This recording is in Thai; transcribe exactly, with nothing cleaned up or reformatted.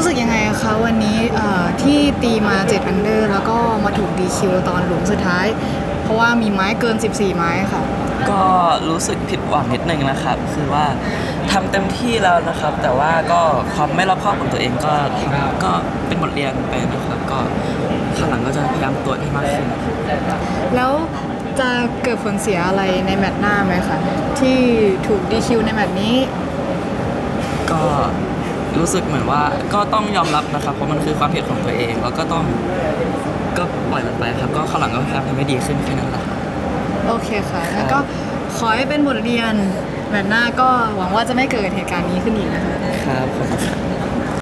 สึกยังไงคะวันนี้ที่ตีมาเจ็ดอันเดอร์แล้วก็มาถูกดีคิวตอนหลุมสุดท้ายเพราะว่ามีไม้เกินสิบสี่ไม้ค่ะก็รู้สึกผิดหวังนิดนึงนะครับคือว่าทำเต็มที่แล้วนะครับแต่ว่าก็ความไม่รอบคอบของตัวเองก็ก็เป็นบทเรียนไปนะครับก็ข้างหลังก็จะพยายามตรวจให้มากขึ้นแล้วจะเกิดผลเสียอะไรในแมตช์หน้าไหมคะที่ถูกดีคิวในแมตช์นี้ก็รู้สึกเหมือนว่าก็ต้องยอมรับนะครับเพราะมันคือความผิดของตัวเองแล้วก็ต้องก็ปล่อยมันไปครับก็ข้างหลังก็พยายามทำให้ดีขึ้นแค่นั้นแหละโอเคค่ะแล้วก็ขอให้เป็นบทเรียนแมตช์หน้าก็หวังว่าจะไม่เกิดเหตุการณ์นี้ขึ้นอีกนะคะครับ